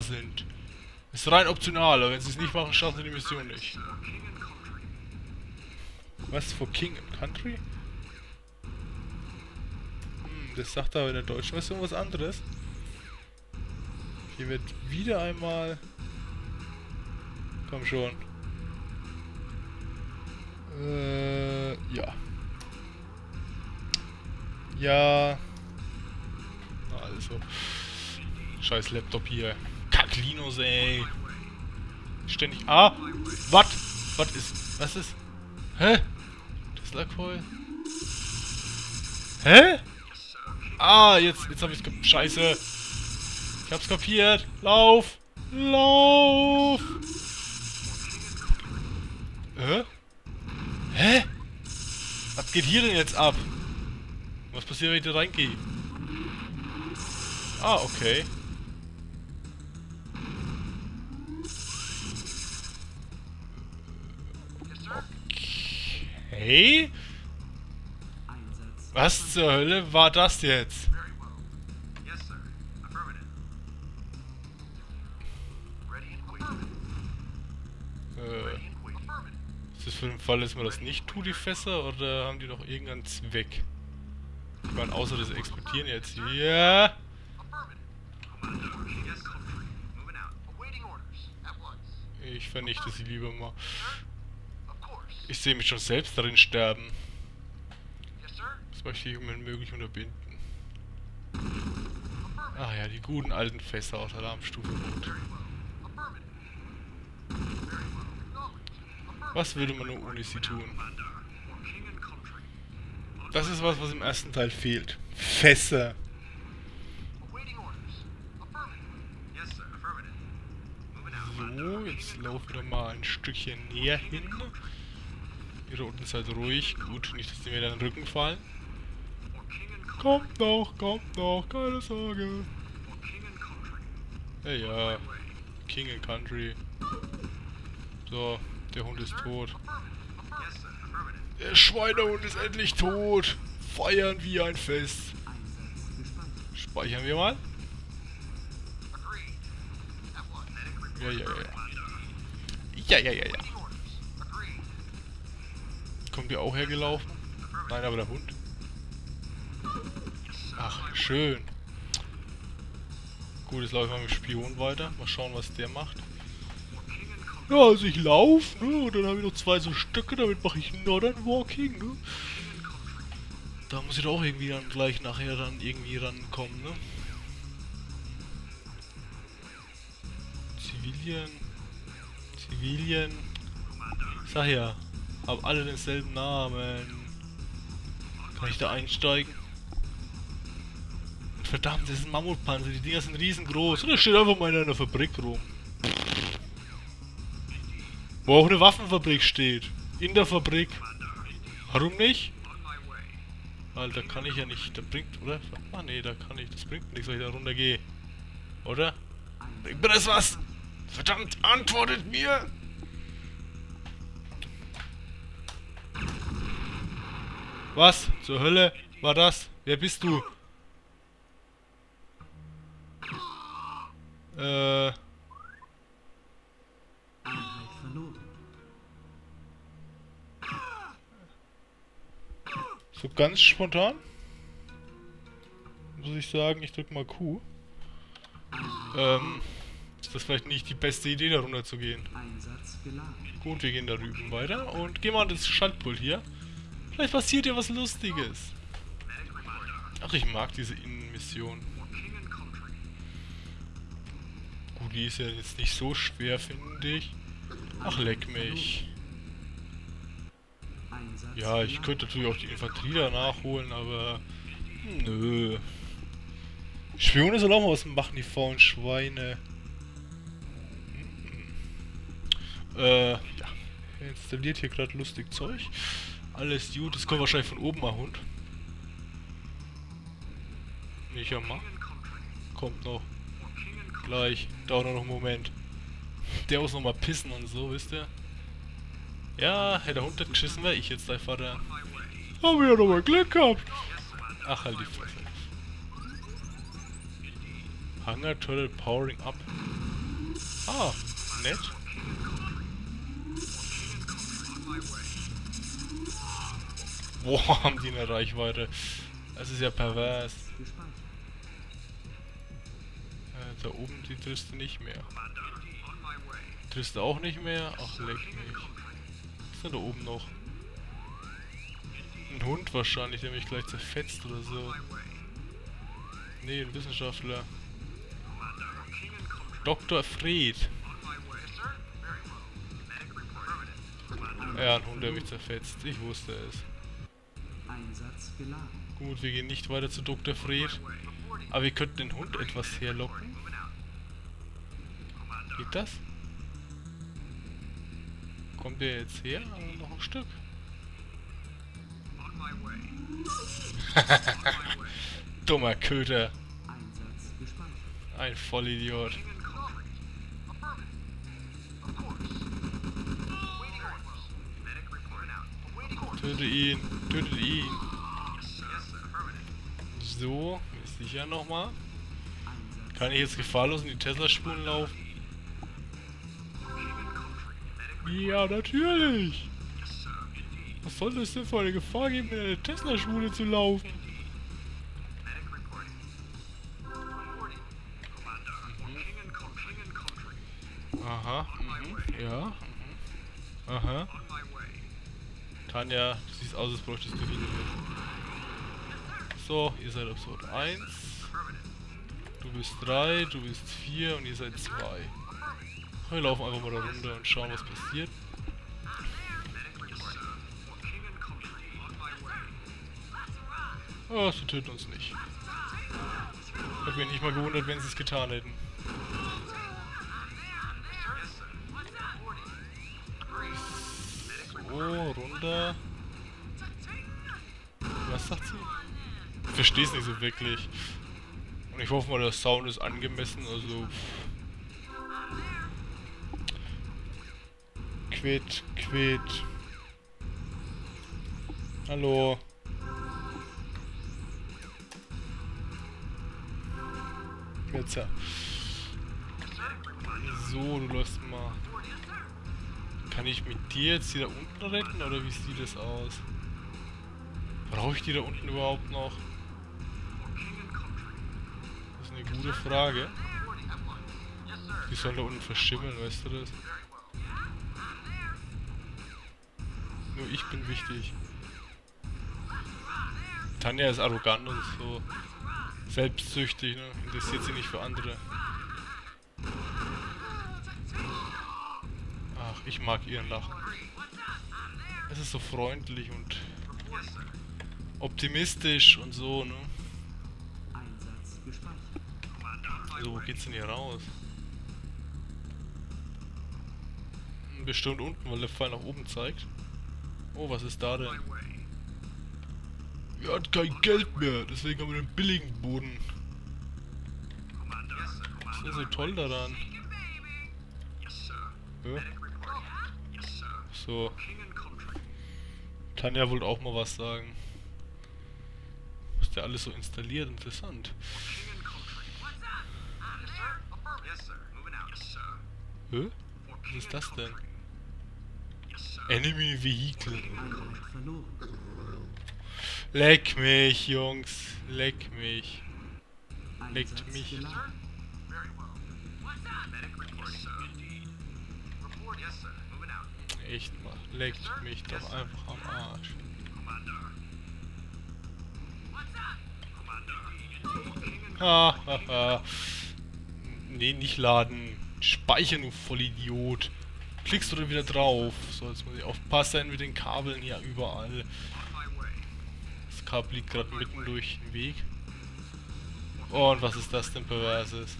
sind. Ist rein optional, aber wenn sie es nicht machen, schaffen sie die Mission nicht. Was for King and Country? Das sagt aber in der deutschen Version was anderes. Hier wird wieder einmal... Komm schon. Ja. Ja. Also. Scheiß Laptop hier. Kacklinus, ey. Ständig. Ah! Was ist. Was ist? Hä? Tesla Coil? Hä? Ah, jetzt hab ich's kapiert. Scheiße. Ich hab's kapiert. Lauf! Lauf! Hä? Was geht hier denn jetzt ab? Was passiert, wenn ich da reingehe? Ah, okay. Okay. Was zur Hölle war das jetzt? Ist das für den Fall, dass man das nicht tut, die Fässer, oder haben die noch irgendeinen Zweck? Ich meine, außer das Exportieren jetzt hier. Ich vernichte sie lieber mal. Ich sehe mich schon selbst darin sterben. Das möchte ich wenn möglich unterbinden. Ach ja, die guten alten Fässer aus Alarmstufe Rot. Was würde man nur ohne sie tun? Das ist was im ersten Teil fehlt. Fässer. So, jetzt laufen wir mal ein Stückchen näher hin. Hier unten seid ruhig. Gut, nicht, dass die mir dann in den Rücken fallen. Kommt noch, keine Sorge. Ja, ja. King and Country. So, der Hund ist tot. Der Schweinehund ist endlich tot. Feiern wir ein Fest. Speichern wir mal. Ja. Kommt ihr auch hergelaufen? Nein, aber der Hund. Ach, schön. Gut, jetzt laufe ich mal mit dem Spion weiter. Mal schauen, was der macht. Ja, also ich laufe, ne? Und dann habe ich noch 2 so Stücke, damit mache ich Northern Walking, ne? Da muss ich doch auch irgendwie dann gleich nachher dann irgendwie rankommen, ne? Zivilien. Sag ja, haben alle denselben Namen. Kann ich da einsteigen? Verdammt, das ist ein Mammutpanzer, die Dinger sind riesengroß. Und da steht einfach mal in einer Fabrik rum. Wo auch eine Waffenfabrik steht. In der Fabrik. Warum nicht? Weil da kann ich ja nicht. Da bringt, oder? Ah ne, da kann ich. Das bringt nichts, wenn ich da runtergehe. Oder? Bringt mir das was? Verdammt, antwortet mir! Was zur Hölle war das? Wer bist du? So ganz spontan muss ich sagen, ich drück mal Q. Ist das vielleicht nicht die beste Idee, da runter zu gehen? Gut, wir gehen da drüben weiter und gehen mal an das Schaltpult hier. Vielleicht passiert ja was Lustiges. Ach, ich mag diese Innenmission. Gut, die ist ja jetzt nicht so schwer, finde ich. Ach, leck mich. Ja, ich könnte natürlich auch die Infanterie da nachholen, aber... Nö. Spione sollen auch mal was machen, die faulen Schweine. Ja. Er installiert hier gerade lustig Zeug. Alles gut, das kommt wahrscheinlich von oben, mal Hund. Nicht ja mal. Kommt noch. Gleich. Dauert noch einen Moment. Der muss noch mal pissen und so, wisst ihr? Ja, hätte der Hund das geschissen, wäre ich jetzt dein Vater. Haben wir ja noch mal Glück gehabt. Ach, halt die Fresse. Hangar Turtle powering up. Ah, nett. Boah, haben die eine Reichweite. Das ist ja pervers. Da oben, die triffst du nicht mehr. Triffst du auch nicht mehr? Ach, leck mich. Was ist denn da oben noch? Ein Hund wahrscheinlich, der mich gleich zerfetzt oder so. Nee, ein Wissenschaftler. Dr. Fred. Ja, ein Hund, der mich zerfetzt. Ich wusste es. Gut, wir gehen nicht weiter zu Dr. Fred. Aber wir könnten den Hund etwas herlocken. Geht das? Kommt der jetzt her? Noch ein Stück. Dummer Köter. Ein Vollidiot. Töte ihn. Tötet ihn. So, ist sicher nochmal. Kann ich jetzt gefahrlos in die Tesla-Spuren laufen? Ja, natürlich! Was soll das denn für eine Gefahr geben, in eine Tesla-Spule zu laufen? Aha, ja. Aha. Tanja, du siehst aus, als bräuchtest du Hilfe. So, ihr seid Episode 1. Du bist 3, du bist 4 und ihr seid 2. Wir laufen einfach mal da runter und schauen, was passiert. Oh, sie töten uns nicht. Hätte mich nicht mal gewundert, wenn sie es getan hätten. So, runter. Was sagt sie? Ich verstehe es nicht so wirklich. Und ich hoffe mal, der Sound ist angemessen, also... Quit. Hallo. Jetzt ja. So, du läufst mal. Kann ich mit dir jetzt die da unten retten oder wie sieht das aus? Brauche ich die da unten überhaupt noch? Das ist eine gute Frage. Die sollen da unten verschimmeln, weißt du das? Nur ich bin wichtig. Tanja ist arrogant und so selbstsüchtig, ne? Interessiert sie nicht für andere. Ach, ich mag ihren Lachen. Es ist so freundlich und optimistisch und so, ne? So, wo geht's denn hier raus? Bestimmt unten, weil der Pfeil nach oben zeigt. Oh, was ist da denn? Wir hatten kein Geld mehr, deswegen haben wir den billigen Boden. Was ist denn so toll daran? Ja? So. Tanja wollte auch mal was sagen. Was der alles so installiert, interessant. Hä? Was ist das denn? Enemy Vehicle. Leck mich, Jungs. Leck mich. Leckt mich. Echt mal. Leckt mich doch einfach am Arsch. Hahaha. Nee, nicht laden. Speichern, du Vollidiot. Klickst du da wieder drauf. So, jetzt muss ich aufpassen mit den Kabeln hier überall. Das Kabel liegt gerade mitten durch den Weg. Oh, und was ist das denn Perverses?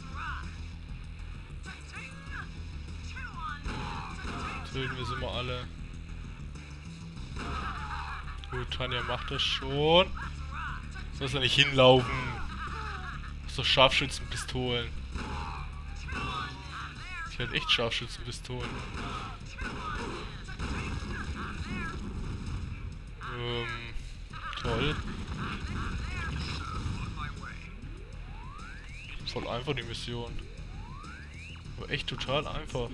Töten wir sie mal alle. Gut, Tanja macht das schon. Sollst du nicht hinlaufen. So Scharfschützenpistolen. Ich hatte echt Scharfschützenpistolen. Toll. Voll einfach die Mission. Aber echt total einfach.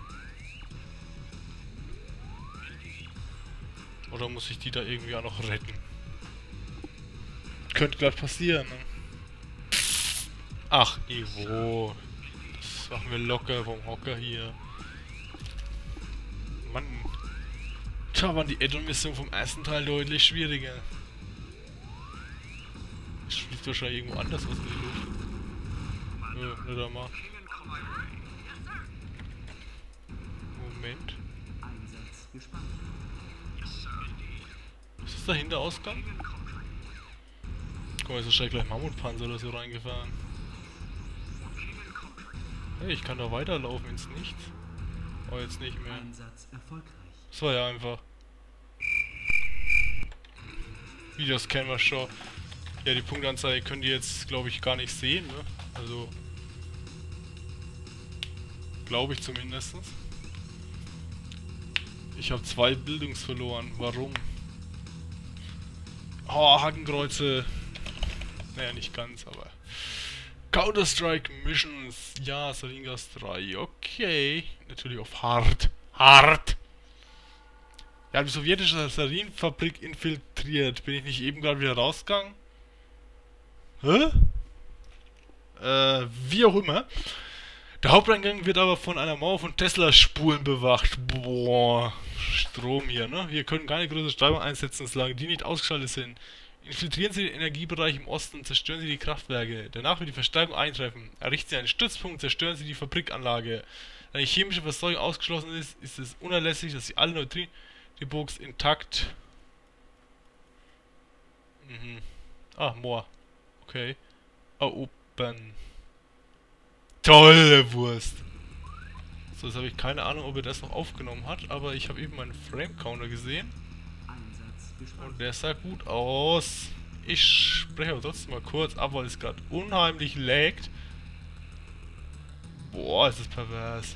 Oder muss ich die da irgendwie auch noch retten? Könnte gerade passieren, ne? Ach, Ivo. Das machen wir locker vom Hocker hier. Mann. Da waren die Add-on-Missionen vom ersten Teil deutlich schwieriger. Das fliegt wahrscheinlich irgendwo anders aus in die Luft. Nö, nicht einmal. Moment. Ist das der Hinterausgang? Guck mal, ist wahrscheinlich gleich Mammutpanzer oder so reingefahren. Hey, ich kann da weiterlaufen ins Nichts. Oh, jetzt nicht mehr. Das war ja einfach. Videos kennen wir schon. Ja, die Punktanzeige könnt ihr jetzt, glaube ich, gar nicht sehen, ne? Also... Glaube ich zumindest. Ich habe 2 Bildungs verloren. Warum? Oh, Hakenkreuze. Naja, nicht ganz, aber... Counter-Strike Missions. Ja, Saringas 3. Okay. Natürlich auf hart. Hart! Ja, die sowjetische Sarinfabrik infiltriert. Bin ich nicht eben gerade wieder rausgegangen? Hä? Wie auch immer. Der Haupteingang wird aber von einer Mauer von Tesla-Spulen bewacht. Boah. Strom hier, ne? Wir können keine größere Steuerung einsetzen, solange die nicht ausgeschaltet sind. Infiltrieren Sie den Energiebereich im Osten und zerstören Sie die Kraftwerke. Danach wird die Verstärkung eintreffen. Errichten Sie einen Stützpunkt, zerstören Sie die Fabrikanlage. Da die chemische Versorgung ausgeschlossen ist, ist es unerlässlich, dass Sie alle Neutrino-Box intakt... Ah, Moor. Okay. Erobern. Tolle Wurst. So, jetzt habe ich keine Ahnung, ob er das noch aufgenommen hat, aber ich habe eben meinen Frame-Counter gesehen. Und der sah gut aus. Ich spreche aber trotzdem mal kurz ab, weil es gerade unheimlich laggt. Boah, ist das pervers.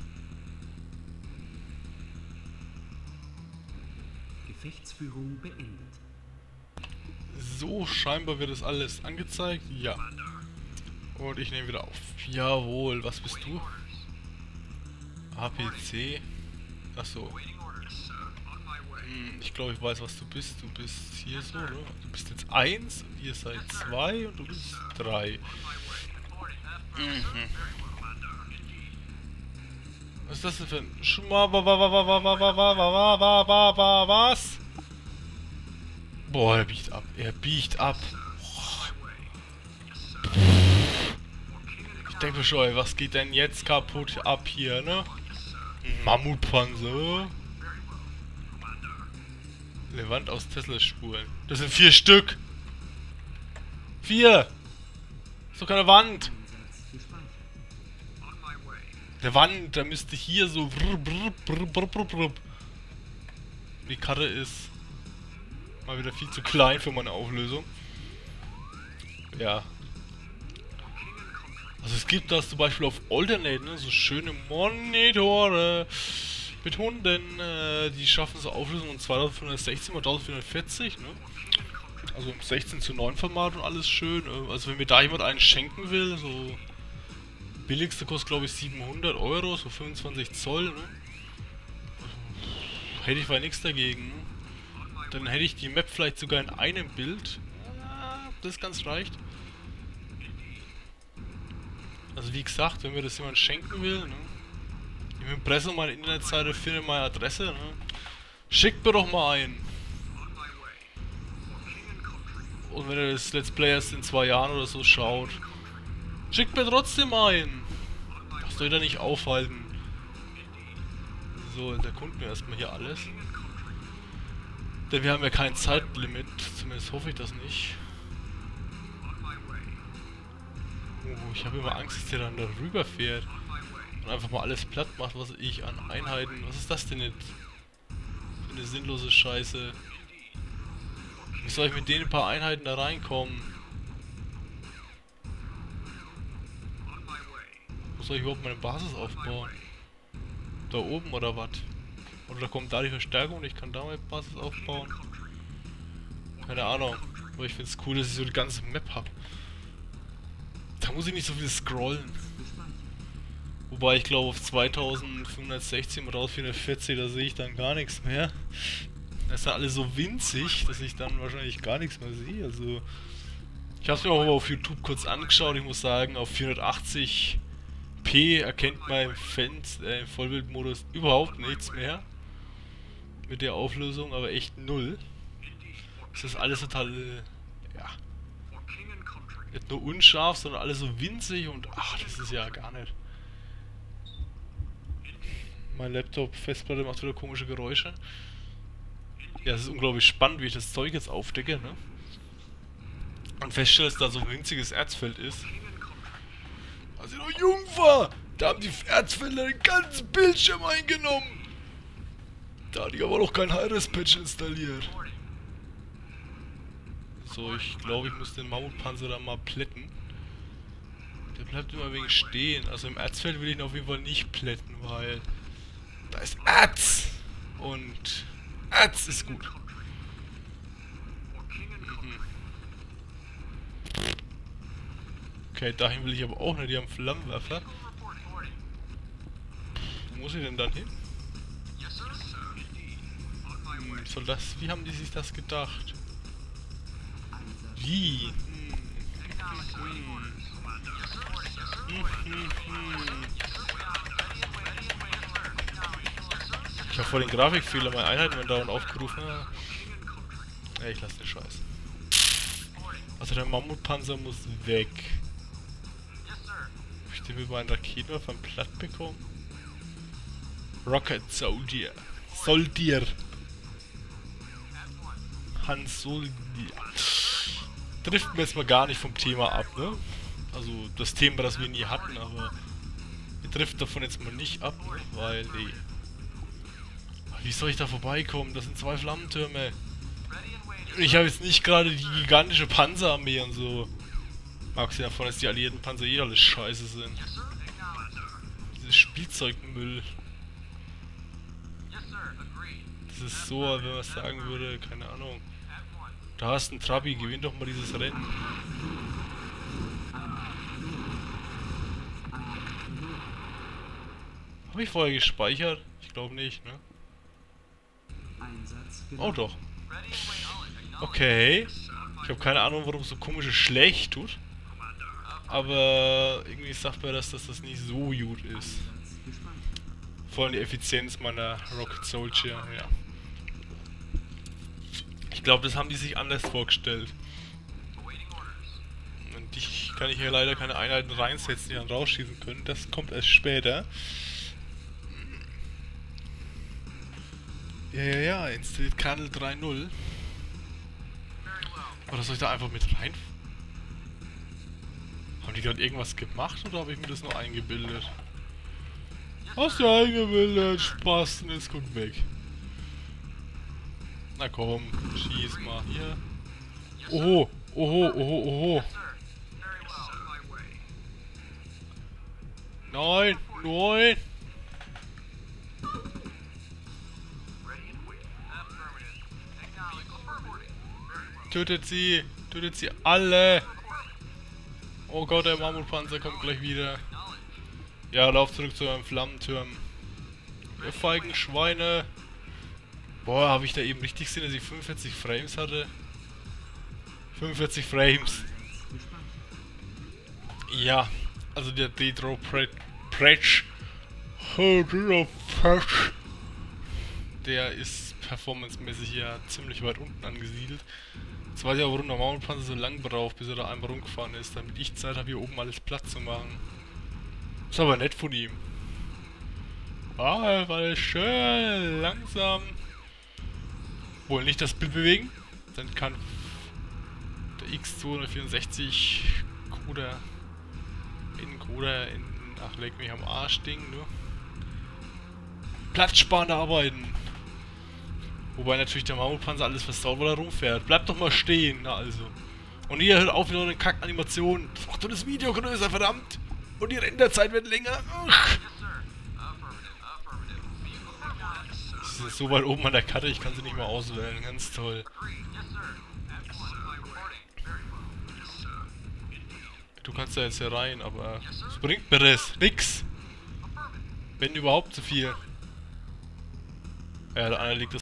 Gefechtsführung beendet. So, scheinbar wird das alles angezeigt. Ja. Und ich nehme wieder auf. Jawohl, was bist du? APC. Achso. Ich glaube, ich weiß, was du bist. Du bist hier so, oder? Du bist jetzt 1, ihr seid 2 und du bist 3. Was ist das denn für ein was? Boah, er biegt ab. Er biegt ab. Ich denke mir schon, ey, was geht denn jetzt kaputt ab hier, ne? Mammutpanzer. Levant aus Tesla-Spuren. Das sind 4 Stück. 4. Ist doch keine Wand. Der Wand, da müsste hier so... Die Karre ist mal wieder viel zu klein für meine Auflösung. Ja. Also es gibt das zum Beispiel auf Alternate, ne, so schöne Monitore mit Hunden, die schaffen so Auflösungen 2560 x 1440, ne? Also im 16:9 Format und alles schön. Also wenn mir da jemand einen schenken will, so billigste kostet glaube ich 700 Euro, so 25 Zoll, ne? Hätte ich weil nichts dagegen. Ne? Dann hätte ich die Map vielleicht sogar in einem Bild. Das ganz reicht. Also wie gesagt, wenn mir das jemand schenken will, ne? Im Impressum meine Internetseite findet meine Adresse, ne? Schickt mir doch mal ein. Und wenn ihr das Let's Play erst in 2 Jahren oder so schaut, schickt mir trotzdem ein. Lasst euch da nicht aufhalten. So, jetzt erkunden wir erstmal hier alles. Denn wir haben ja kein Zeitlimit, zumindest hoffe ich das nicht. Oh, ich habe immer Angst, dass der dann da rüber fährt und einfach mal alles platt macht, was ich an Einheiten... Was ist das denn jetzt? Für eine sinnlose Scheiße. Wie soll ich mit denen ein paar Einheiten da reinkommen? Wo soll ich überhaupt meine Basis aufbauen? Da oben oder was? Oder kommt da die Verstärkung und ich kann da meine Basis aufbauen? Keine Ahnung. Aber ich finde es cool, dass ich so die ganze Map habe. Da muss ich nicht so viel scrollen. Wobei ich glaube auf 2516 oder auf 440, da sehe ich dann gar nichts mehr. Das ist ja alles so winzig, dass ich dann wahrscheinlich gar nichts mehr sehe. Also ich habe es mir auch auf YouTube kurz angeschaut. Ich muss sagen, auf 480p erkennt mein Vollbildmodus überhaupt nichts mehr. Mit der Auflösung, aber echt null. Das ist alles total, ja, nicht nur unscharf, sondern alles so winzig und ach, das ist ja gar nicht. Mein Laptop, Festplatte macht wieder komische Geräusche. Ja, es ist unglaublich spannend, wie ich das Zeug jetzt aufdecke, ne? Und feststelle, dass da so ein winziges Erzfeld ist. Als ich noch jung war, da haben die Erzfelder den ganzen Bildschirm eingenommen. Da hatte ich aber noch kein Hi-Res-Patch installiert. So, ich glaube, ich muss den Mammutpanzer da mal plätten. Der bleibt immer wegen stehen. Also im Erzfeld will ich ihn auf jeden Fall nicht plätten, weil da ist Erz! Und Erz ist gut. Okay, dahin will ich aber auch nicht. Die haben Flammenwerfer. Wo muss ich denn dann hin? Soll das... Wie haben die sich das gedacht? Wie? Ich habe vor den Grafikfehler meine Einheiten werden dauernd aufgerufen. Ja, ich lasse den Scheiß. Also der Mammutpanzer muss weg. Hab ich den mit meinen Raketenwerfern platt bekommen? Rocket Soldier. Soldier. Hans Soldier. Driften wir jetzt mal gar nicht vom Thema ab, ne? Also das Thema, das wir nie hatten, aber wir driften davon jetzt mal nicht ab, ne? Weil, nee. Wie soll ich da vorbeikommen? Das sind 2 Flammentürme. Ich habe jetzt nicht gerade die gigantische Panzerarmee und so. Abgesehen davon, dass die alliierten Panzer eh alles scheiße sind. Dieses Spielzeugmüll. Das ist so, wenn man sagen würde, keine Ahnung. Da hast du einen Trabi, gewinn doch mal dieses Rennen. Habe ich vorher gespeichert? Ich glaube nicht, ne? Oh doch. Okay. Ich habe keine Ahnung, warum es so komisches schlecht tut. Aber irgendwie sagt mir das, dass das nicht so gut ist. Vor allem die Effizienz meiner Rocket Soldier, ja. Ich glaube, das haben die sich anders vorgestellt. Und ich kann hier leider keine Einheiten reinsetzen, die dann rausschießen können. Das kommt erst später. Ja, installiert Kernel 3.0. Oder soll ich da einfach mit rein? Haben die gerade irgendwas gemacht oder habe ich mir das nur eingebildet? Hast du eingebildet? Spaß, jetzt guck weg. Na komm, schieß mal hier. Oho, oho, oho, oho. Nein, nein. Tötet sie alle. Oh Gott, der Mammutpanzer kommt gleich wieder. Ja, lauf zurück zu eurem Flammenturm. Ihr feigen Schweine. Boah, habe ich da eben richtig gesehen, dass ich 45 Frames hatte? 45 Frames. Ja, also der Dedro Pretsch. Der ist performancemäßig ja ziemlich weit unten angesiedelt. Jetzt weiß ich auch, warum der Mammutpanzer so lang braucht, bis er da einmal rumgefahren ist, damit ich Zeit habe, hier oben alles platt zu machen. Ist aber nett von ihm. Ah, war schön langsam. Wohl nicht das Bild bewegen. Dann kann der X264 Coder in ach, leck mich am Arsch Ding, ne? Platzsparende arbeiten. Wobei natürlich der Mammutpanzer alles versaut, weil er rumfährt. Bleibt doch mal stehen, na also. Und ihr hört auf wieder eine Kack-Animation. Das macht doch das Video größer, verdammt. Und die Renderzeit wird länger. Ugh. Das ist so weit oben an der Karte, ich kann sie nicht mehr auswählen. Ganz toll. Du kannst da jetzt hier rein, aber was bringt mir das? Nix. Wenn überhaupt zu viel. Ja, der eine liegt das